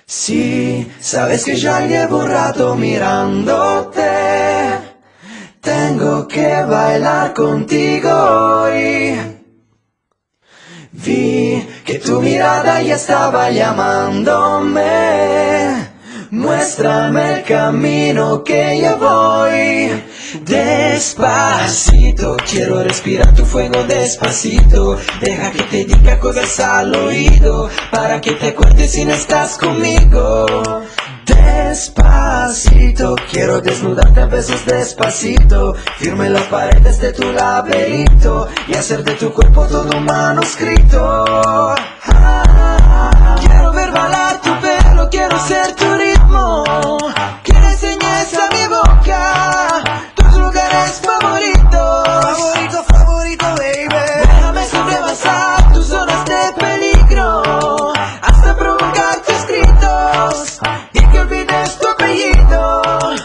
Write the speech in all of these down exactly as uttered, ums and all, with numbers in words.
Sí, sabes que ya llevo un rato mirándote. Tengo que bailar contigo hoy. Vi que tu mirada ya estaba llamándome. Muéstrame el camino que ya voy. Despacito, quiero respirar tu fuego despacito. Deja que te diga cosas al oído, para que te acuerdes si no estás conmigo. Despacito, quiero desnudarte a besos despacito. Firme las paredes de tu laberinto y hacer de tu cuerpo todo un manuscrito. Ah, quiero ver bailar tu pelo, quiero ser tu ritmo. Quiero enseñar a mi boca tus lugares favoritos. Favorito, favorito, baby. Déjame sobrepasar tus zonas de peligro hasta provocar tus gritos y que olvides tu apellido.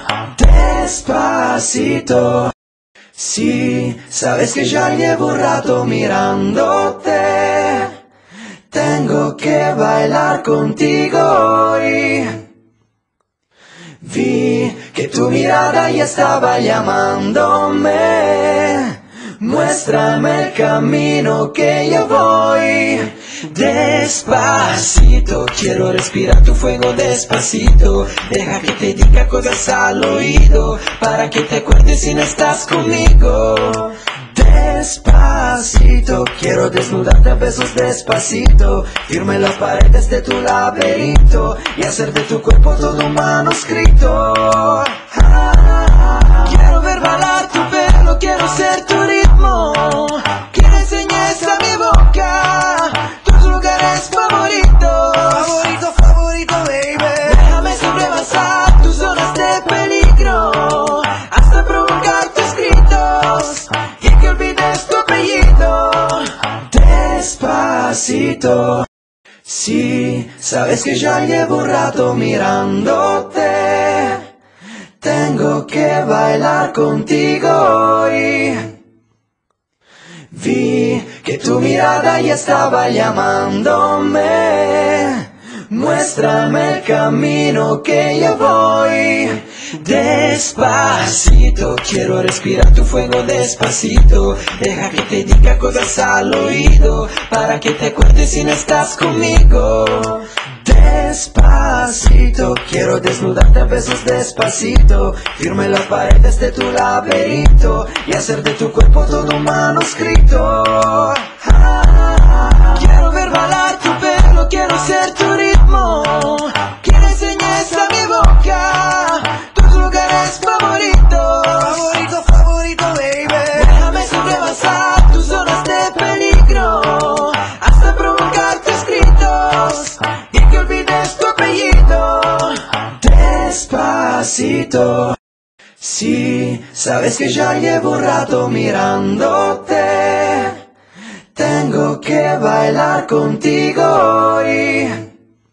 Despacito. Sí, sabes que ya llevo un rato mirándote. Tengo que bailar contigo hoy. Vi que tu mirada ya estaba llamándome. Muéstrame el camino que ya voy. Despacito, quiero respirar tu fuego despacito. Deja que te diga cosas al oído, para que te acuerdes si no estás conmigo. Despacito, quiero desnudarte a besos despacito. Firme las paredes de tu laberinto y hacer de tu cuerpo todo un manuscrito. Ah, quiero ver bailar tu pelo, quiero ser tu ritmo. Quiero enseñar a mi boca tus lugares favoritos. Favorito, favorito, baby. Déjame sobrepasar tus zonas de peligro hasta provocar tus gritos y que olvides tu apellido. Despacito. Sí, sabes que ya llevo un rato mirándote. Tengo que bailar contigo hoy. Vi que tu mirada ya estaba llamándome. Muéstrame el camino que ya voy. Despacito, quiero respirar tu fuego despacito. Deja que te diga cosas al oído, para que te acuerdes si no estás conmigo. Despacito, quiero desnudarte a besos despacito. Firme las paredes de tu laberinto y hacer de tu cuerpo todo un manuscrito. Ah, quiero ver bailar tu pelo, quiero ser tu ritmo. Quiero enseñar a mi boca tus lugares favoritos. Favorito, favorito, baby. Déjame sobrepasar tus zonas de peligro hasta provocar tus gritos y que olvides tu apellido. Despacito. Sí, sabes que ya llevo un rato mirándote. Tengo que bailar contigo hoy.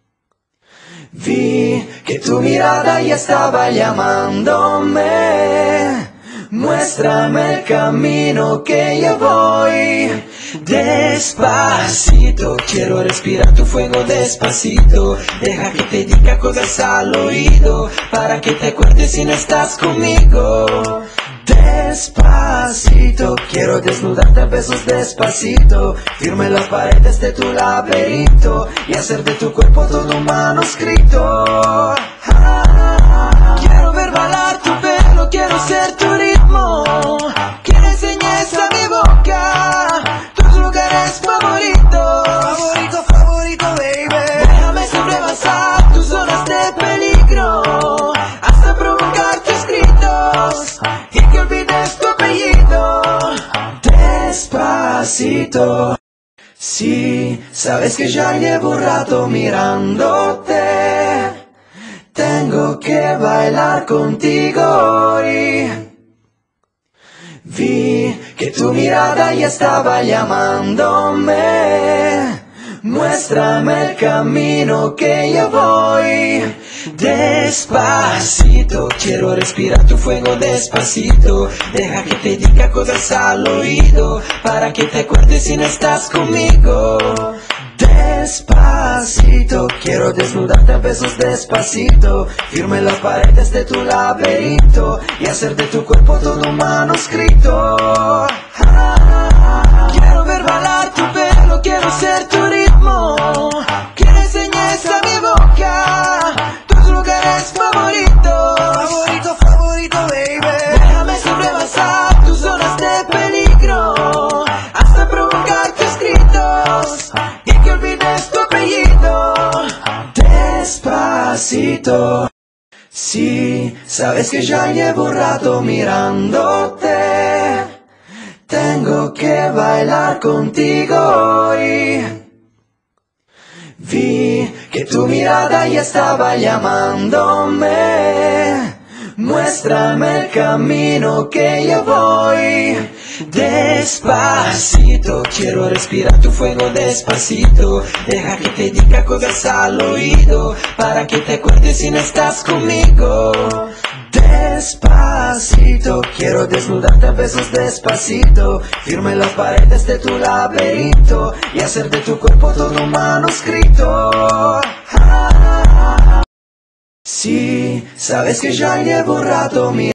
Vi que tu mirada ya estaba llamándome. Muéstrame el camino que ya voy. Despacito, quiero respirar tu fuego despacito. Deja que te diga cosas al oído, para que te acuerdes si no estás conmigo. Despacito, quiero desnudarte a besos despacito. Firme las paredes de tu laberinto y hacer de tu cuerpo todo un manuscrito. Ah, quiero ver bailar tu pelo, quiero ser tu ritmo. Quiero enseñar a mi boca tus lugares favoritos. Favorito, favorito, baby. Déjame sobrepasar tus zonas de peligro hasta provocar tus gritos y que olvides tu apellido. Despacito. Sí, sabes que ya llevo un rato mirándote. Tengo que bailar contigo hoy. Vi que tu mirada ya estaba llamándome. Muéstrame el camino que ya voy. Despacito, quiero respirar tu fuego despacito. Deja que te diga cosas al oído, para que te acuerdes si no estás conmigo. Despacito, quiero desnudarte a besos despacito, firme las paredes de tu laberinto y hacer de tu cuerpo todo un manuscrito. Ah, quiero ver bailar tu pelo, quiero ser tu ritmo, que le enseñes a mi boca tus lugares favoritos. Favorito, favorito, baby. Déjame sobrepasar tus zonas de peligro, hasta provocar tus gritos y que olvides tu apellido. Despacito, sí, sabes que ya llevo un rato mirándote, tengo que bailar contigo hoy. Vi que tu mirada ya estaba llamándome, muéstrame el camino que yo voy. Despacito, quiero respirar tu fuego despacito, deja que te diga cosas al oído, para que te acuerdes si no estás conmigo. Despacito, quiero desnudarte a besos despacito, firme las paredes de tu laberinto y hacer de tu cuerpo todo un manuscrito. Ah, sí, sabes que ya llevo un rato mirando.